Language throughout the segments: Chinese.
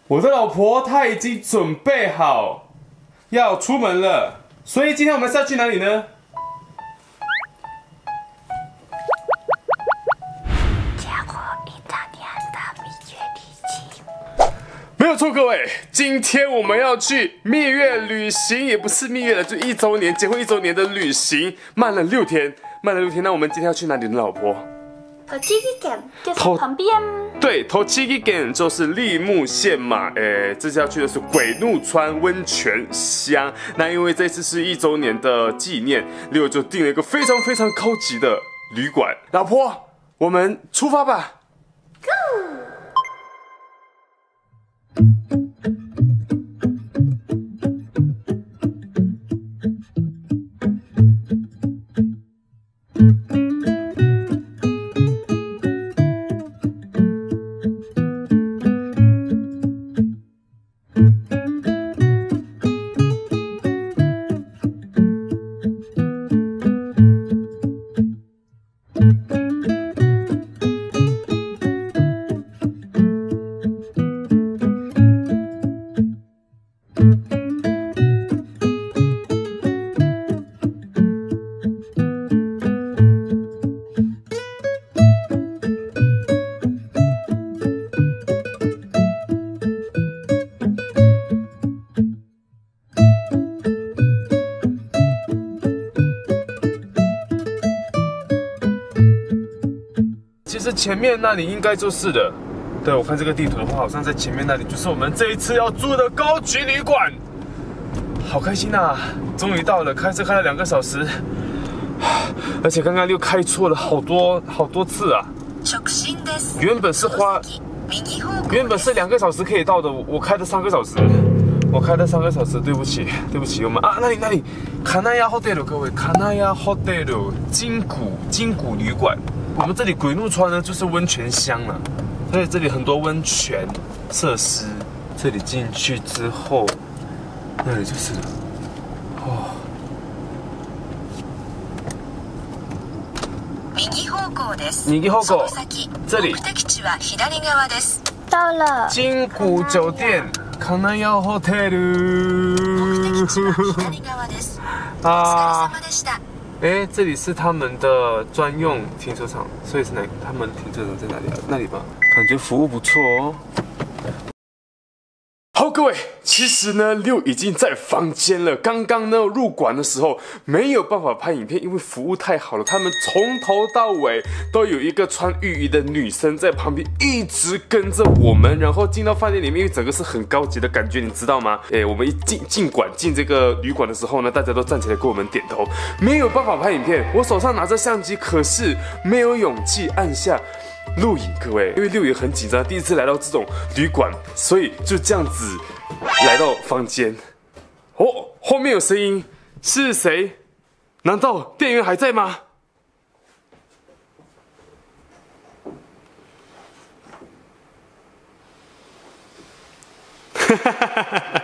我的老婆她已经准备好要出门了，所以今天我们是要去哪里呢？没有错，各位，今天我们要去蜜月旅行，也不是蜜月了，就1周年，结婚1周年的旅行，慢了6天，慢了6天。那我们今天要去哪里呢，老婆？ 栃木県就是旁边。 对，栃木県就是立木县嘛，这次要去的是鬼怒川温泉乡。那因为这次是1周年的纪念，Leo就订了一个非常非常高级的旅馆。老婆，我们出发吧。Go！其实前面那里应该就是的。对，我看这个地图的话，好像在前面那里就是我们这一次要住的高级旅馆。好开心啊！终于到了，开车开了2个小时，而且刚刚又开错了好多次啊。原本是2个小时可以到的，我开了3个小时。对不起，我们啊，那里，卡纳亚 hotel， 各位，卡纳亚 hotel 金谷旅馆。我们这里鬼怒川呢，就是温泉乡了，所以这里很多温泉设施。这里进去之后，那里就是了。哦。右方向，这里。 到了。 金谷酒店，卡纳亚 hotel。啊。这里是他们的专用停车场，所以是他们停车场在哪里啊？那里吧，感觉服务不错哦。好，各位，其实呢，Leo已经在房间了。刚刚呢入馆的时候没有办法拍影片，因为服务太好了，他们从头到尾都有一个穿浴衣的女生在旁边一直跟着我们。然后进到饭店里面，因为整个是很高级的感觉，你知道吗？我们一进这个旅馆的时候呢，大家都站起来跟我们点头，没有办法拍影片。我手上拿着相机，可是没有勇气按下录影，各位，因为Leo也很紧张，第一次来到这种旅馆，所以就这样子来到房间。哦，后面有声音，是谁？难道店员还在吗？哈哈哈哈哈！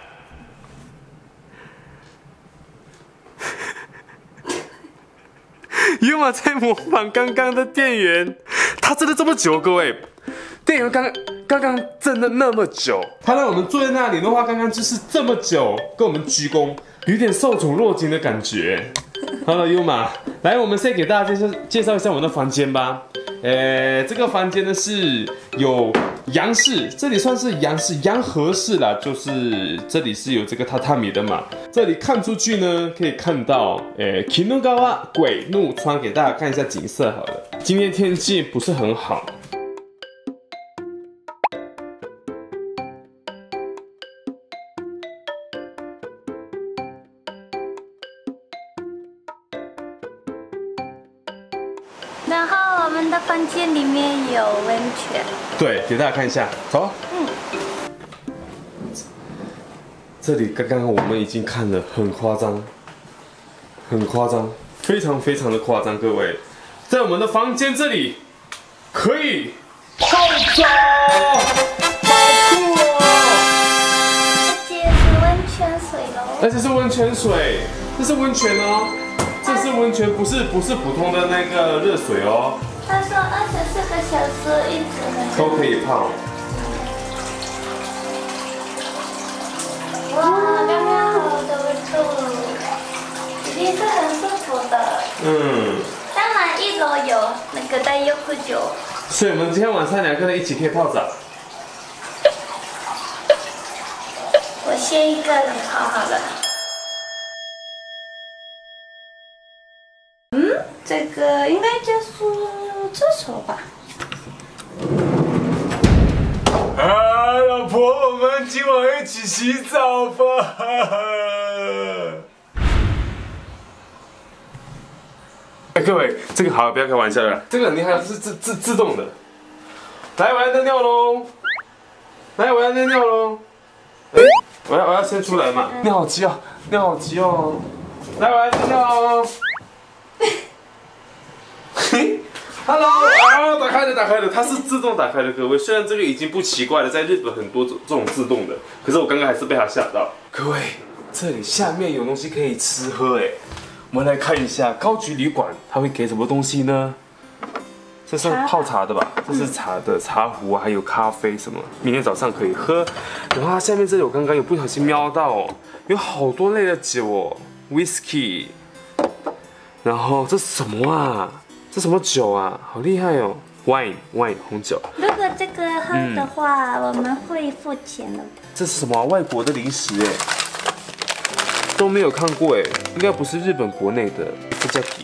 优玛在模仿刚刚的店员，他真的这么久，各位，店员刚刚真的那么久，他让我们坐在那里的话，刚刚就是这么久，跟我们鞠躬，有点受宠若惊的感觉。好了，优玛，来，我们先给大家介绍一下我们的房间吧。这个房间呢是有洋式，这里算是洋和式啦，就是这里是有这个榻榻米的嘛。这里看出去呢，可以看到鬼怒川鬼怒川，给大家看一下景色好了。今天天气不是很好。 然后我们的房间里面有温泉。 对，给大家看一下，走。这里刚刚我们已经看了，很夸张，非常非常的夸张，各位，在我们的房间这里可以泡澡，好酷哦！ 这是温泉水喽。 而且是温泉水，这是温泉哦。这是温泉，不是普通的那个热水哦。 他说24个小时一直都可以泡。 其实很舒服的。当然1楼有那个带优酷酒。 所以我们今天晚上2个人一起可以泡澡。 我先一个人泡好了。这个应该就是厕所吧。 老婆，我们今晚一起洗澡吧。各位，这个好，不要开玩笑了，这个很厉害，是自动的。来，我要尿尿喽！来，我要尿尿喽！我要先出来嘛。尿好急哦，尿好急哦！来，我要尿尿哦。Hello， 打开的，它是自动打开的，各位。虽然这个已经不奇怪了，在日本很多这种自动的，可是我刚刚还是被它吓到。各位，这里下面有东西可以吃喝哎，我们来看一下高级旅馆它会给什么东西呢？这是泡茶的吧？这是茶的茶壶啊，还有咖啡什么，明天早上可以喝。然后它下面这里我刚刚有不小心瞄到哦，有好多类的酒哦 ，whisky， 然后这是什么啊？这什么酒啊？好厉害哦 ！wine 红酒。 如果这个喝的话，我们会付钱的。 这是什么、啊？外国的零食哎，都没有看过哎，应该不是日本国内的。这叫皮。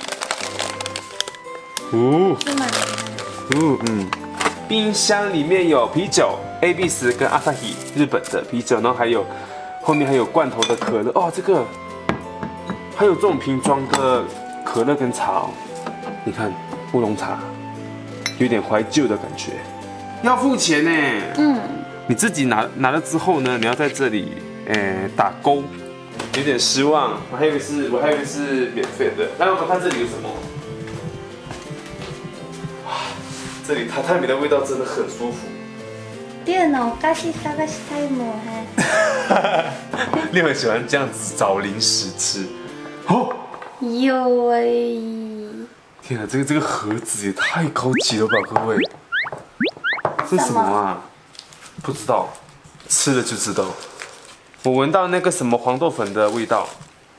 冰箱里面有啤酒 ，Abis 跟 Asahi 日本的啤酒，然后还有后面还有罐头的可乐哦，这个还有这种瓶装的可乐跟茶哦。你看乌龙茶，有点怀旧的感觉。要付钱呢。你自己拿了之后呢，你要在这里打勾，有点失望。我还以为是免费的。来，我们看这里有什么？哇，这里榻榻米的味道真的很舒服。 电脑咖西沙咖西太猛哈。 你很喜欢这样子找零食吃。哦。 有喂。 天啊，这个盒子也太高级了吧，各位！这是什么啊？不知道，吃了就知道。我闻到那个什么黄豆粉的味道。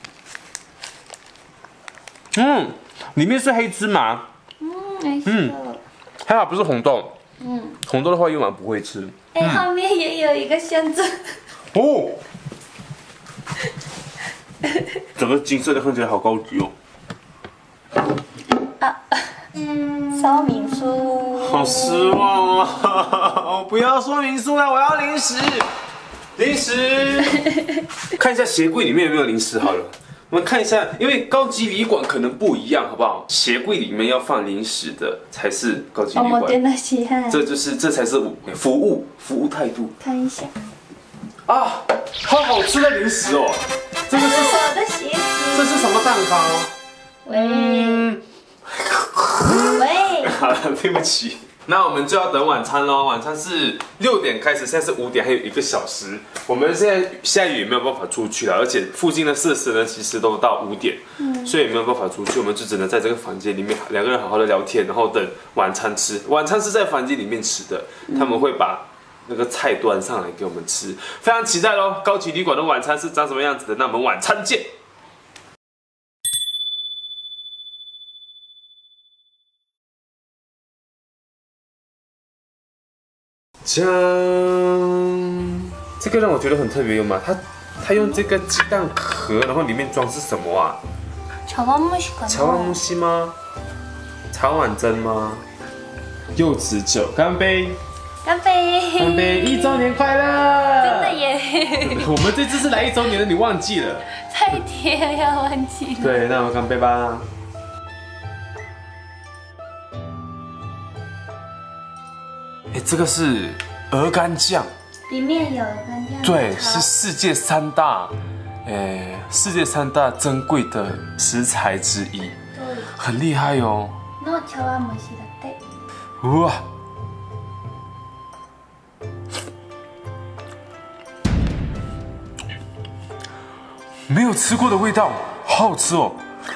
里面是黑芝麻。还好不是红豆。红豆的话，用完不会吃。 后面也有一个箱子。 哦。整个金色的看起来好高级哦。 说明书， 好失望啊！我不要说明书了，我要零食。零食，看一下鞋柜里面有没有零食好了。我们看一下，因为高级旅馆可能不一样，好不好？鞋柜里面要放零食的才是高级旅馆。这才是服务态度。 看一下。 啊，好好吃的零食哦！这个是我的鞋子。 这是什么蛋糕？ 喂。 好了，对不起。那我们就要等晚餐喽。晚餐是6点开始，现在是5点，还有1个小时。我们现在下雨也没有办法出去了，而且附近的设施呢，其实都到5点，所以也没有办法出去。我们就只能在这个房间里面2个人好好的聊天，然后等晚餐吃。晚餐是在房间里面吃的，他们会把那个菜端上来给我们吃，非常期待喽。高级旅馆的晚餐是长什么样子的？那我们晚餐见。这个让我觉得很特别，有吗？他用这个鸡蛋壳，然后里面装是什么啊？ 茶碗蒸しかな。 茶碗蒸し吗？茶碗蒸吗？柚子酒，干杯！ 干杯！ 干杯！1周年快乐！ 真的耶！ 我们这次是来1周年的，你忘记了？ 太甜要忘记了。 对，那我们干杯吧！这个是鹅肝酱， 里面有鹅肝酱。 对，是世界3大珍贵的食材之一， 对， 很厉害哦。 の茶碗蒸しだって。 哇！没有吃过的味道，好好吃哦，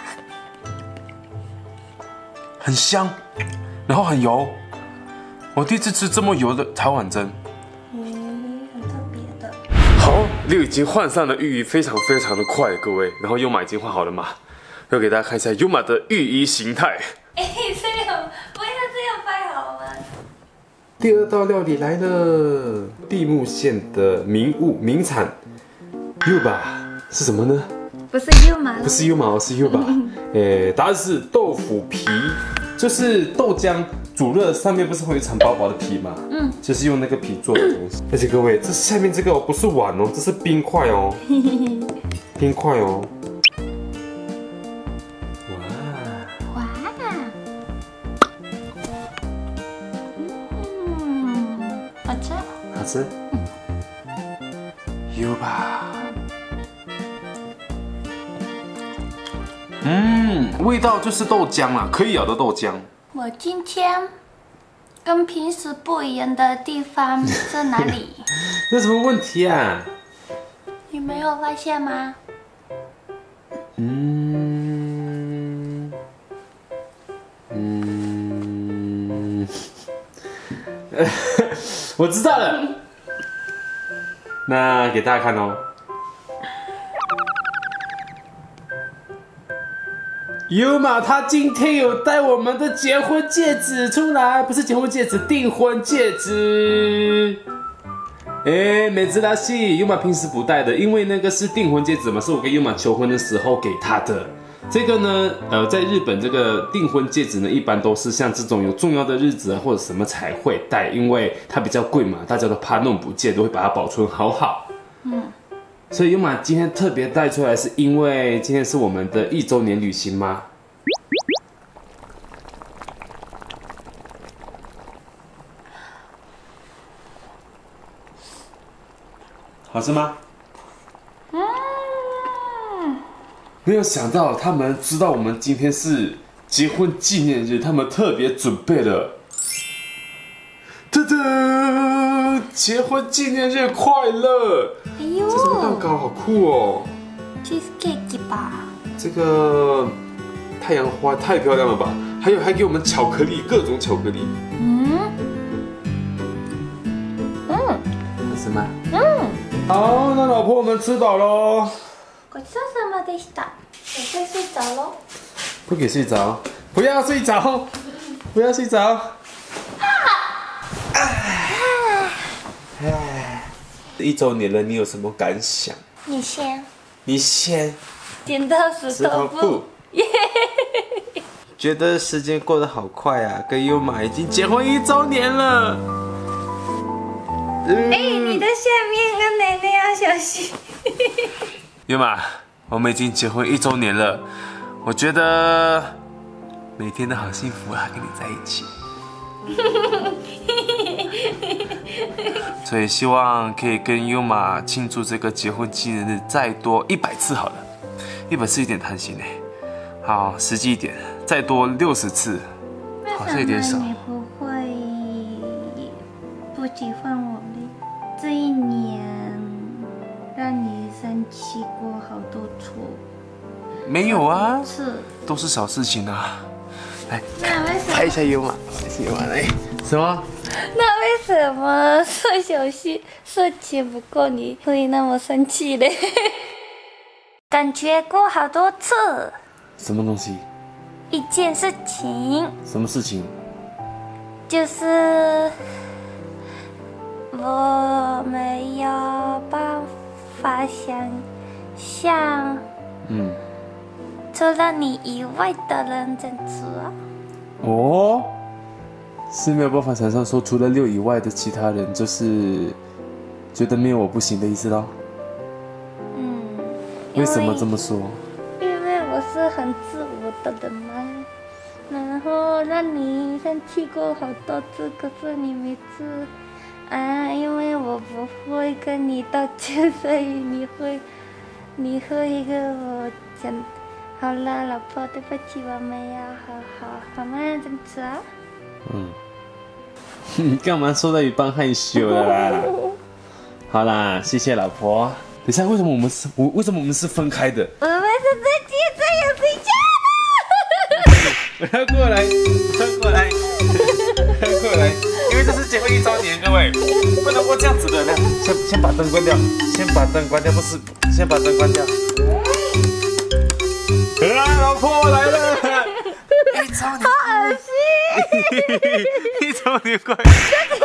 很香，然后很油。我第一次吃这么油的茶碗蒸， 很特别的。 好，六已经换上了浴衣，非常的快，各位。然后优马已经换好了吗？ 要给大家看一下优玛的浴衣形态。 哎，这样不要这样拍好吗？ 第二道料理来了，地木县的名物名产优玛是什么呢？ 不是优玛， 不是优玛，是优玛。答案是豆腐皮，就是豆浆煮热上面不是会有一层薄薄的皮吗？就是用那个皮做的东西。而且各位，这下面这个不是碗哦，这是冰块哦，冰块哦。 哇，好吃， 好吃。优玛。味道就是豆浆啦，可以咬的豆浆。 我今天跟平时不一样的地方在哪里？ 有什么问题啊？ 你没有发现吗？ 我知道了。那给大家看哦。优玛她今天有带我们的结婚戒指出来，不是结婚戒指，订婚戒指。美兹拉西，优玛平时不戴的，因为那个是订婚戒指嘛，是我跟优玛求婚的时候给她的。这个呢，在日本这个订婚戒指呢，一般都是像这种有重要的日子啊或者什么才会戴，因为它比较贵嘛，大家都怕弄不见，都会把它保存好。所以优玛今天特别带出来，是因为今天是我们的1周年旅行吗？好吃吗？没有想到他们知道我们今天是结婚纪念日，他们特别准备了，噔噔，结婚纪念日快乐！ 哎呦， 这什么蛋糕好酷哦 ，cheesecake 吧？ 这个太阳花太漂亮了吧？还给我们巧克力，各种巧克力。好吃吗？好，那老婆我们吃饱喽。 ごちそうさまでした。我快睡着喽。 不给睡着，不要睡着，不要睡着。1周年了，你有什么感想？ 你先。 你先。 剪刀石头布。 觉得时间过得好快啊，跟优玛已经结婚1周年了。 你的下面跟奶奶要小心。 优玛，我们已经结婚1周年了，我觉得每天都好幸福啊，跟你在一起。所以希望可以跟优玛庆祝这个结婚纪念日再多100次好了，100次有点贪心哎。好，实际一点，再多60次，好像有点少。 你不会不喜欢我呢？这一年让你生气过好多次。 没有啊， 是， 都是小事情啊。来， 那为什么？ 拍一下优玛，拍一下优玛来。什么？ 那为什么做小事情不够你会那么生气嘞？感觉过好多次。 什么东西？ 一件事情。 什么事情？ 就是我没有办法想象，除了你以外的人这样子啊。 哦，是没有办法想象说除了6以外的其他人，就是觉得没有我不行的意思咯。为什么这么说？ 因为我是很自我的人嘛，然后让你生气过好多次，可是你每次因为我不会跟你道歉，所以你会跟我讲，好了，老婆，对不起，我们要好吗？这样子啊？ 你干嘛说到一半害羞了啦？好啦，谢谢老婆。等一下，为什么我们是分开的？ 我们是这样睡觉的。 不要过来，不要过来，不要过来，因为这是结婚1周年，各位不能够这样子的。先把灯关掉，先把灯关掉，不是，先把灯关掉。 老婆我来了！一周年， 好恶心！ 一周年快乐！